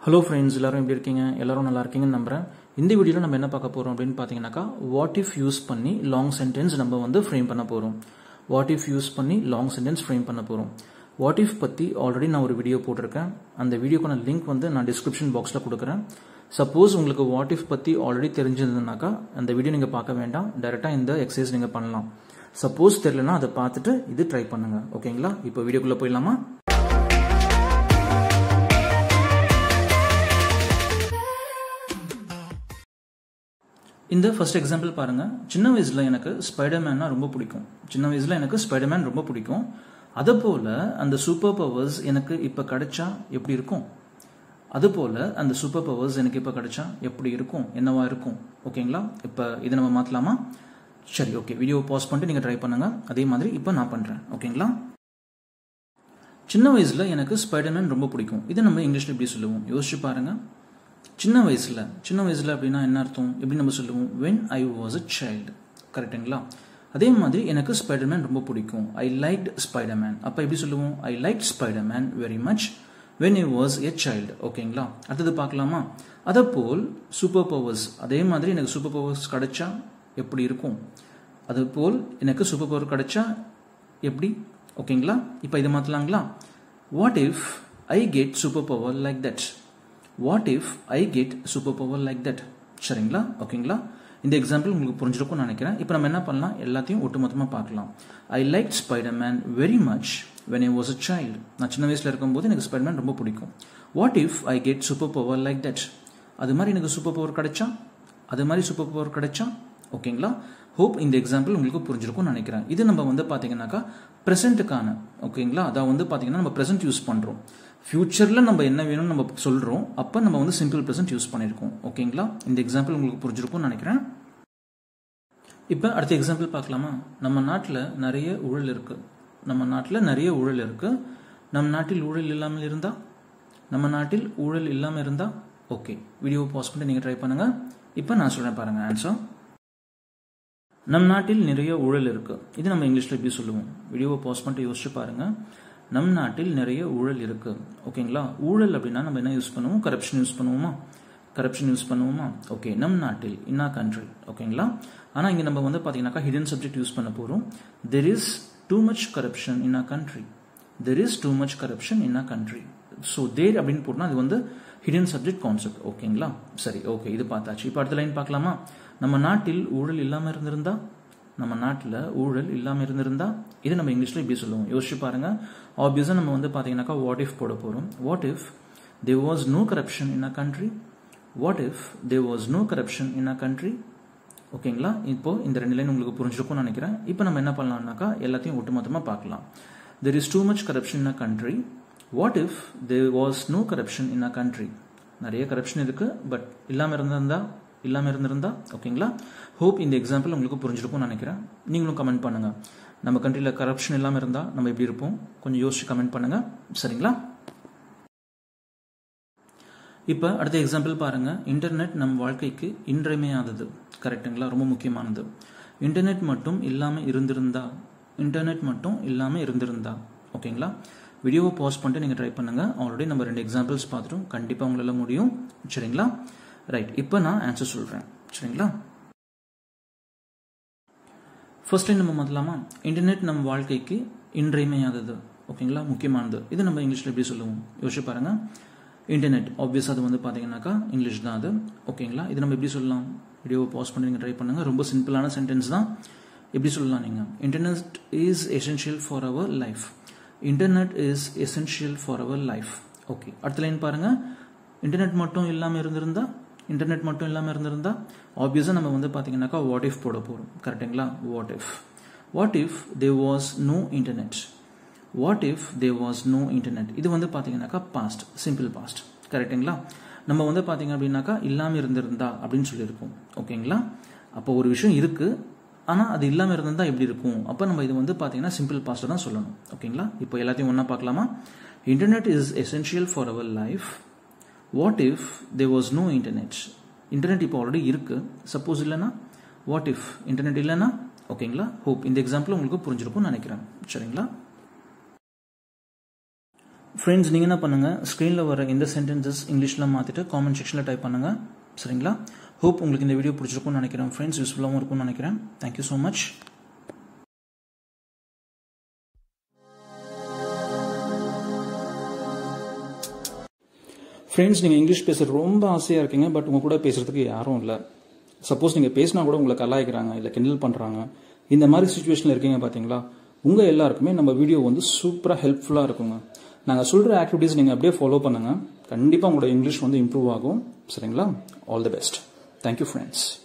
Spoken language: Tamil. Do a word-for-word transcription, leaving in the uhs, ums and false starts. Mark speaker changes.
Speaker 1: Hello friends, எல்லாரும் எப்படி இருக்கீங்க? எல்லாரும் நல்லா இருக்கீங்கன்னு நம்புறேன். இந்த வீடியோல நம்ம என்ன பார்க்க போறோம் அப்படினு பாத்தீங்கன்னாக்கா what if யூஸ் பண்ணி long sentence நம்ம வந்து frame பண்ண போறோம். what if யூஸ் பண்ணி long sentence frame பண்ண போறோம். what if பத்தி ஆல்ரெடி நான் ஒரு வீடியோ போட்டுருக்கேன். அந்த வீடியோக்கான லிங்க் வந்து நான் டிஸ்கிரிப்ஷன் பாக்ஸ்ல கொடுக்கிறேன். சப்போஸ் உங்களுக்கு what if பத்தி ஆல்ரெடி தெரிஞ்சிருந்ததுனாக்கா அந்த வீடியோ நீங்க பார்க்க வேண்டாம். டைரக்டா இந்த எக்சர்சைஸ் நீங்க பண்ணலாம். சப்போஸ் தெரியலனா அதை பார்த்துட்டு இது ட்ரை பண்ணுங்க. ஓகேங்களா? இப்போ வீடியோக்குள்ள போயிடலாமா? இந்த ஃபர்ஸ்ட் எக்ஸாம்பிள் பாருங்க. சின்ன வயசுல எனக்கு ஸ்பைடர்மேன்னா ரொம்ப பிடிக்கும். சின்ன வயசுல எனக்கு ஸ்பைடர்மேன் ரொம்ப பிடிக்கும். அதே போல அந்த சூப்பர் பவர்ஸ் எனக்கு இப்ப கிடைச்சா எப்படி இருக்கும்? அது போல அந்த சூப்பர் பவர்ஸ் எனக்கு இப்ப கிடைச்சா எப்படி இருக்கும்? என்னவா இருக்கும்? ஓகேங்களா? இப்ப இதை நம்ம மாத்தலாமா? சரி, ஓகே. வீடியோ பாஸ் பண்ணிட்டு நீங்க ட்ரை பண்ணுங்க. அதே மாதிரி இப்ப நான் பண்றேன். ஓகேங்களா? சின்ன வயசுல எனக்கு ஸ்பைடர்மேன் ரொம்ப பிடிக்கும். இதை நம்ம இங்கிலீஷ்ல எப்படி சொல்லுவோம்? யோசிச்சு பாருங்க. சின்ன வயசுல சின்ன வயசுல அப்படின்னா என்ன அர்த்தம்? எப்படி நம்ம சொல்லுவோம்? when I was a child. கரெக்ட்டுங்களா? அதே மாதிரி எனக்கு ஸ்பைடர்மேன் ரொம்ப பிடிக்கும். I liked Spider-Man. அப்ப எப்படி சொல்லுவோம்? I liked Spider-Man very much when I was a child. ஓகேங்களா? அடுத்தது பார்க்கலாமா? அதே போல் சூப்பர் பவர்ஸ், அதே மாதிரி எனக்கு சூப்பர் பவர்ஸ் கிடைச்சா எப்படி இருக்கும்? அதே போல் எனக்கு சூப்பர் பவர் கிடைச்சா எப்படி? ஓகேங்களா? இப்போ இதை மாத்தலாங்களா? what if I get super power like that? What if I get superpower like that? சரிங்களா? ஓகேங்களா? இந்த எக்ஸாம்பிள் உங்களுக்கு புரிஞ்சிருக்கும் நினைக்கிறேன். இப்போ நம்ம என்ன பண்ணலாம்? எல்லாத்தையும் ஒட்டுமொத்தமா பார்க்கலாம். I liked Spider-Man very much when I was a child. நான் சின்ன வயசுல இருக்கும்போது எனக்கு ஸ்பைடர்மேன் ரொம்ப பிடிக்கும். What if I get superpower like that? அது மாதிரி எனக்கு சூப்பர் பவர் கிடைச்சா? அது மாதிரி சூப்பர் பவர் கிடைச்சா? ஓகேங்களா? ஹோப் இந்த எக்ஸாம்பிள் உங்களுக்கு புரிஞ்சிருக்கும் நினைக்கிறேன். இது நம்ம வந்து பாத்தீங்கன்னாக்கா பிரசன்ட்டுக்கான, ஓகேங்களா? அதான் வந்து பாத்தீங்கன்னா நம்ம பிரசன்ட் யூஸ் பண்றோம். ஃபியூச்சர்ல நம்ம என்ன வேணும்னு நம்ம சொல்றோம். அப்ப நம்ம வந்து சிம்பிள் பிரசன்ட் யூஸ் பண்ணிருக்கோம். ஓகேங்களா? இந்த எக்ஸாம்பிள் உங்களுக்கு புரிஞ்சிருக்கும்னு நினைக்கிறேன். இப்ப அடுத்த எக்ஸாம்பிள் பார்க்கலாமா? நம்ம நாட்டுல நிறைய ஊழல் இருக்கு. நம்ம நாட்டுல நிறைய ஊழல் இருக்கு. நம் நாட்டில் ஊழல் இல்லாமல் இருந்தா? நம்ம நாட்டில் ஊழல் இல்லாம இருந்தா? ஓகே, வீடியோ பாஸ் பண்ணி நீங்க ட்ரை பண்ணுங்க. இப்ப நான் சொல்றேன் பாருங்க ஆன்சர். நம் நாட்டில் நிறைய ஊழல் இருக்கு. இது நம்ம இங்கிலீஷ்ல எப்படி சொல்லுவோம்? வீடியோவை பாஸ் பண்ணிட்டு யோசிச்சு பாருங்க. நம் நாட்டில் நிறைய ஊழல் இருக்கு. ஓகேங்களா? ஊழல் அப்படின்னா நம்ம என்ன யூஸ் பண்ணுவோம்? கரப்ஷன் யூஸ் பண்ணுவோமா? கரப்ஷன் யூஸ் பண்ணுவோமா? ஓகே, நம் நாட்டில், இன் ஆர் கண்ட்ரி. ஓகேங்களா? ஆனா இங்க நம்ம வந்து பாத்தீங்கன்னாக்கா ஹிடன் சப்ஜெக்ட் யூஸ் பண்ண போறோம். there is too much corruption in our country. there is too much corruption in our country. so there அப்படின்னு போட்டா அது வந்து ஹிடன் சப்ஜெக்ட் கான்செப்ட். ஓகேங்களா? சரி, ஓகே, இது பார்த்தாச்சு. இப்போ அடுத்த லைன் பார்க்கலாமா? நம்ம நாட்டில் ஊழல் இல்லாம இருந்திருந்தா? நம்ம நாட்டில் ஊழல் இல்லாம இருந்திருந்தா? இது நம்ம இங்கிலீஷ்ல இப்படி சொல்லுவோம். யோசிச்சு பாருங்க. ஆப்வியஸா நம்ம வந்து பாத்தீங்கன்னாக்கா வாட் இஃப் போட போறோம். What if there was no corruption in our country? what if there was no corruption in our country? ஓகேங்களா? இப்போ இந்த ரெண்டு லைன் உங்களுக்கு புரிஞ்சிருக்கும்னு நினைக்கிறேன். இப்போ நம்ம என்ன பண்ணலாம்னாக்கா எல்லாத்தையும் ஒட்டுமொத்தமா பார்க்கலாம். there is too much corruption in our country. what if there was no corruption in our country? நிறைய கரப்ஷன் இருக்கு, பட் இல்லாம இருந்திருந்தா? இல்லாம இருந்திருந்தா? ஓகேங்களா? ஹோப் இந்த எக்ஸாம்பிள் உங்களுக்கு புரிஞ்சிருக்கும்னு நினைக்கிறேன். நீங்களும் கமெண்ட் பண்ணுங்க. நம்ம கண்ட்ரில கரப்ஷன் இல்லாம இருந்தா நம்ம எப்படி இருப்போம்? கொஞ்சம் யோசிச்சு கமெண்ட் பண்ணுங்க. சரிங்களா? இப்ப அடுத்த எக்ஸாம்பிள் பாருங்க. இன்டர்நெட் நம் வாழ்க்கைக்கு இன்றியமையாதது. கரெக்ட்டுங்களா? ரொம்ப முக்கியமானது. இன்டர்நெட் மட்டும் இல்லாம இருந்திருந்தா? இன்டர்நெட் மட்டும் இல்லாம இருந்திருந்தா? ஓகேங்களா? வீடியோவை பாஸ் பண்ணிட்டு நீங்க ட்ரை பண்ணுங்க. ஆல்ரெடி நம்ம ரெண்டு எக்ஸாம்பிள்ஸ் பார்த்துட்டோம். கண்டிப்பா உங்களால முடியும். சரிங்களா? ரைட், இப்போ நான் ஆன்சர் சொல்றேன். சரிங்களா? ஃபர்ஸ்ட் லைன் நம்ம மாத்தலாமா? இன்டர்நெட் நம் வாழ்க்கைக்கு இன்றியமையாதது. ஓகேங்களா? முக்கியமானது. இது நம்ம இங்கிலீஷ்ல எப்படி சொல்லுவோம்? யோசிச்சு பாருங்க. இன்டர்நெட் ஆப்வியஸா அது வந்து பாத்தீங்கன்னாக்கா இங்கிலீஷ் தான் அது. ஓகேங்களா? இது நம்ம எப்படி சொல்லலாம்? வீடியோவை பாஸ் பண்ணி நீங்க ட்ரை பண்ணுங்க. ரொம்ப சிம்பிளான சென்டென்ஸ் தான். எப்படி சொல்லலாம் நீங்க? Internet is essential for our life. Internet is essential for our life. Okay, அடுத்த லைன் பாருங்க. இன்டர்நெட் மட்டும் இல்லாம இருந்திருந்தா? இன்டர்நெட் மட்டும் இல்லாம இருந்திருந்தா? ஆப்வியஸா நம்ம வந்து பாத்தீங்கன்னாக்கா வாட் இஃப் போட போறோம். கரெக்ட்டுங்களா? What if what if there was no internet. what if there was no internet? இது வந்து பாத்தீங்கன்னாக்கா பாஸ்ட், சிம்பிள் பாஸ்ட். கரெக்ட்டுங்களா? நம்ம வந்து பாத்தீங்க அப்படின்னாக்கா இல்லாம இருந்திருந்தா அப்படின்னு சொல்லியிருக்கோம். ஓகேங்களா? அப்போ ஒரு விஷயம் இருக்கு, ஆனா அது இல்லாம இருந்திருந்தா எப்படி இருக்கும்? அப்ப நம்ம இது வந்து பாத்தீங்கன்னா சிம்பிள் பாஸ்ட் தான் சொல்லணும். ஓகேங்களா? இப்போ எல்லாத்தையும் ஒண்ணா பார்க்கலாமா? Internet is essential for our life. what if there was no internet? Internet இப்போ ஆல்ரெடி இருக்கு. சப்போஸ் இல்லைன்னா? வாட் இஃப் இன்டர்நெட் இல்லைன்னா? ஓகேங்களா? ஹோப் இந்த எக்ஸாம்பிள் உங்களுக்கு புரிஞ்சிருக்கும்னு நினைக்கிறேன். சரிங்களா? ஃப்ரெண்ட்ஸ் நீங்கள் என்ன பண்ணுங்கள், ஸ்க்ரீனில் வர இந்த சென்டென்சஸ் இங்கிலீஷில் மாற்றிட்டு காமெண்ட் செக்ஷனில் டைப் பண்ணுங்கள். சரிங்களா? ஹோப் உங்களுக்கு இந்த வீடியோ பிடிச்சிருக்கும்னு நினைக்கிறேன் ஃப்ரெண்ட்ஸ், யூஸ்ஃபுல்லாகவும் இருக்கும்னு நினைக்கிறேன். Thank you so much. ஃப்ரெண்ட்ஸ், நீங்கள் இங்கிலீஷ் பேச ரொம்ப ஆசையாக இருக்கீங்க, பட் உங்கள் கூட பேசுகிறதுக்கு யாரும் இல்லை. சப்போஸ் நீங்கள் பேசினா கூட உங்களை கலாய்க்கிறாங்க, இல்லை கிண்டல் பண்ணுறாங்க. இந்த மாதிரி சுச்சுவேஷனில் இருக்கீங்க பார்த்தீங்களா? உங்கள் எல்லாருக்குமே நம்ம வீடியோ வந்து சூப்பராக ஹெல்ப்ஃபுல்லாக இருக்குங்க. நாங்கள் சொல்கிற ஆக்டிவிட்டீஸ் நீங்கள் அப்படியே ஃபாலோ பண்ணுங்கள். கண்டிப்பாக உங்களோட இங்கிலீஷ் வந்து இம்ப்ரூவ் ஆகும். சரிங்களா? All the best. Thank you friends.